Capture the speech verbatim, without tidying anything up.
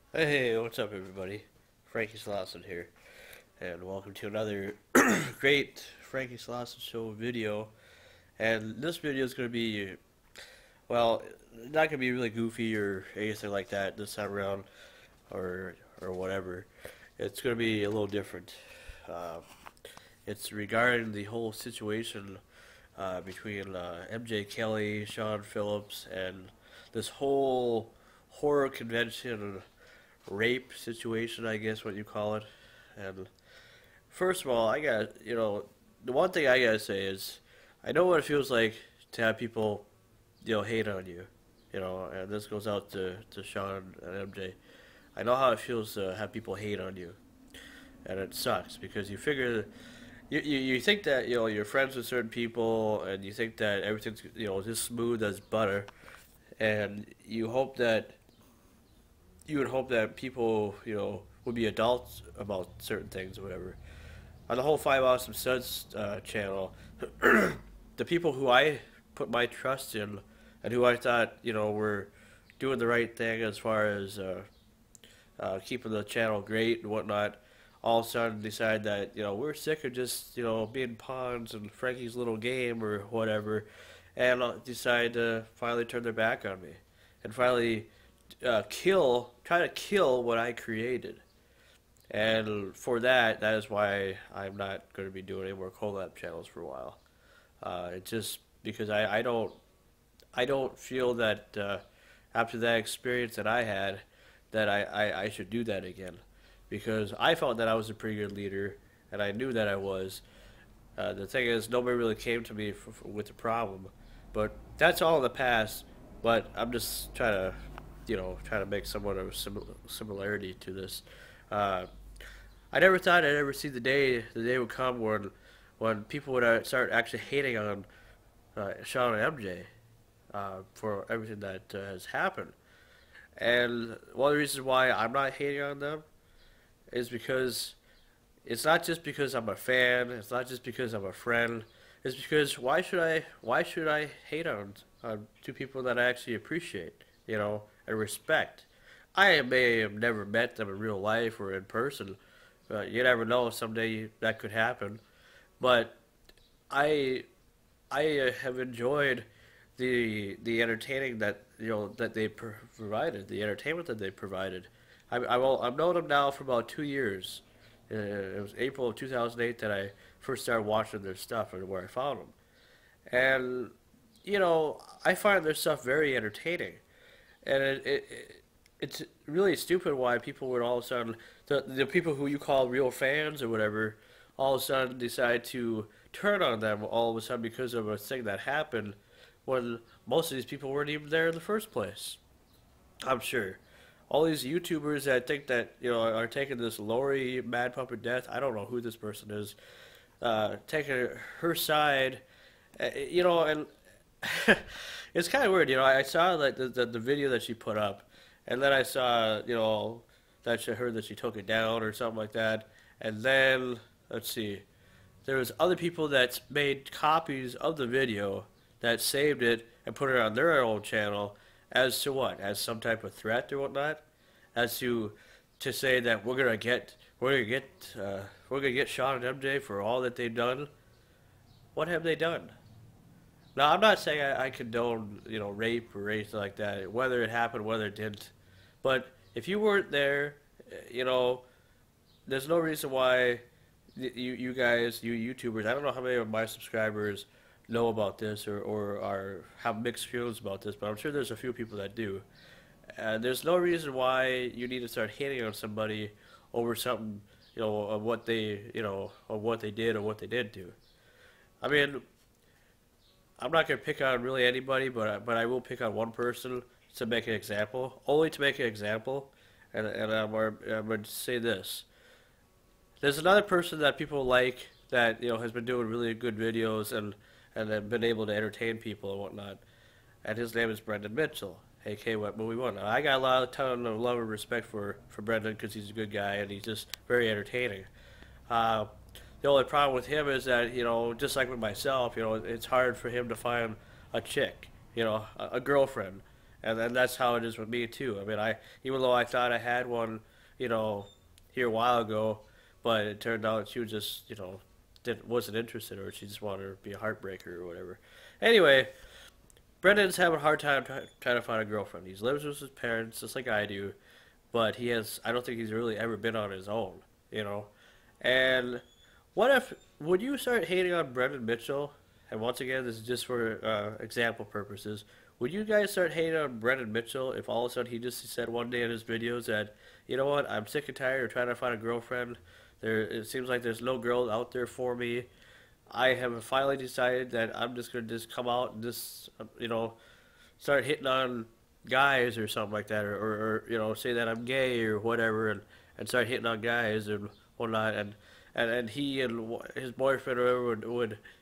Hey, what's up, everybody? Frankie Slauson here, and welcome to another great Frankie Slauson Show video. And this video is going to be, well, not going to be really goofy or anything like that this time around, or or whatever. It's going to be a little different. Uh, it's regarding the whole situation uh, between uh, M J Kelly, Sean Phillips, and this whole horror convention rape situation, I guess what you call it. And first of all, I got you know the one thing I gotta say is I know what it feels like to have people you know hate on you, you know, and this goes out to to Sean and M J. I know how it feels to have people hate on you, and it sucks because you figure. You, you, you think that you know you're friends with certain people and you think that everything's you know just smooth as butter, and you hope that you would hope that people, you know, would be adults about certain things or whatever. On the whole Five Awesome Studs uh, channel, the people who I put my trust in and who I thought, you know, were doing the right thing as far as uh, uh, keeping the channel great and whatnot, all of a sudden decide that, you know, we're sick of just, you know, being pawns in Frankie's little game or whatever, and uh, decide to finally turn their back on me and finally uh, kill, try to kill what I created. And for that, that is why I'm not going to be doing any more collab channels for a while. Uh, it's just because I, I don't I don't feel that uh, after that experience that I had that I, I, I should do that again. Because I felt that I was a pretty good leader, and I knew that I was. Uh, the thing is, nobody really came to me f- f- with the problem. But that's all in the past. But I'm just trying to, you know, trying to make somewhat of a sim- similarity to this. Uh, I never thought I'd ever see the day the day would come when when people would uh, start actually hating on uh, Shawn and M J uh, for everything that uh, has happened. And one of the reasons why I'm not hating on them is because it's not just because I'm a fan. It's not just because I'm a friend. It's because why should I why should I hate on on two people that I actually appreciate, you know, and respect? I may have never met them in real life or in person. Uh, you never know. Someday that could happen. But I I uh, have enjoyed the the entertaining that you know that they pr- provided, the entertainment that they provided. I, I will, I've known them now for about two years. Uh, it was April of two thousand eight that I first started watching their stuff and where I found them. And you know, I find their stuff very entertaining. And it, it, it it's really stupid why people would all of a sudden the the people who you call real fans or whatever all of a sudden decide to turn on them all of a sudden because of a thing that happened when most of these people weren't even there in the first place. I'm sure. All these YouTubers that think that you know are taking this Lori Mad Puppet Death. I don't know who this person is. Uh, taking her side, uh, you know, and it's kind of weird. You know, I saw like the, the the video that she put up, and then I saw you know that she heard that she took it down or something like that, and then let's see, there was other people that made copies of the video that saved it and put it on their own channel as to what? As some type of threat or whatnot? As to to say that we're gonna get we're gonna get uh, we're gonna get Sean and M J for all that they've done. What have they done? Now I'm not saying I, I condone you know rape or anything like that, whether it happened, whether it didn't. But if you weren't there, uh, you know, there's no reason why you you guys, you YouTubers, I don't know how many of my subscribers know about this or, or are have mixed feelings about this, but I'm sure there's a few people that do. And there's no reason why you need to start hating on somebody over something, you know, of what they, you know, of what they did or what they didn't do. I mean, I'm not gonna pick on really anybody, but I, but I will pick on one person to make an example, only to make an example, and and I'm, I'm going to say this. There's another person that people like that you know has been doing really good videos and and have been able to entertain people and whatnot, and his name is Brendan Mitchell, aka What Movie One. Now, I got a lot of ton of love and respect for for Brendan because he's a good guy and he's just very entertaining. Uh, the only problem with him is that you know, just like with myself, you know, it's hard for him to find a chick, you know, a, a girlfriend, And then that's how it is with me too. I mean, I even though I thought I had one, you know, here a while ago, but it turned out she was just, you know, didn't wasn't interested, or she just wanted to be a heartbreaker or whatever. Anyway, Brendan's having a hard time try, trying to find a girlfriend. He lives with his parents just like I do, but he has. I don't think he's really ever been on his own, you know. And what if would you start hating on Brendan Mitchell? And once again, this is just for uh, example purposes. Would you guys start hating on Brendan Mitchell if all of a sudden he just said one day in his videos that, you know what, I'm sick and tired of trying to find a girlfriend. There, it seems like there's no girl out there for me. I have finally decided that I'm just gonna just come out and just, uh, you know, start hitting on guys or something like that, or, or, or you know, say that I'm gay or whatever, and, and start hitting on guys and whatnot, and and, and he and his boyfriend or whoever would, would